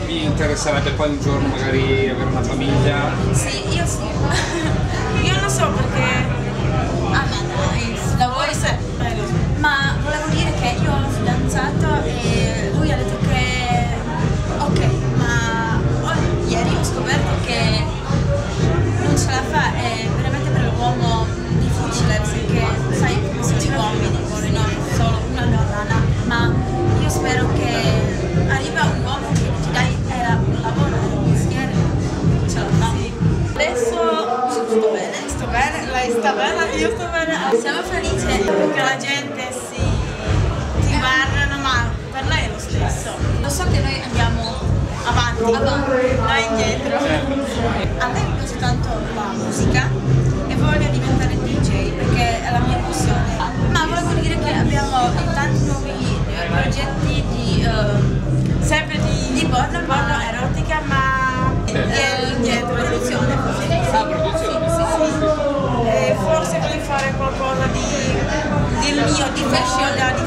vi interesserebbe poi un giorno magari avere una famiglia? Sì, io sì. Io non so perché. Ah ma dai, lavoro se. Ma volevo dire che io ho un fidanzato e lui ha detto che ok, ma ieri ho scoperto che non ce la fa, è veramente per l'uomo difficile perché sai come sono gli uomini, vogliono solo una donna, ma io spero che arriva un uomo che ti dai era un lavoro, un mestiere, ce la fa. Adesso sto bene, lei sta bene, io sto bene. Siamo felici perché la gente ti guardano, ma per noi è lo stesso. Lo so che noi andiamo avanti, noi indietro. A me mi piace tanto la musica e voglio diventare DJ perché è la mia passione. Ma volevo dire che abbiamo tanti nuovi progetti sempre di porno erotica, ma dietro produzione. Produzione, Forse voglio fare qualcosa di mio, di fashion, di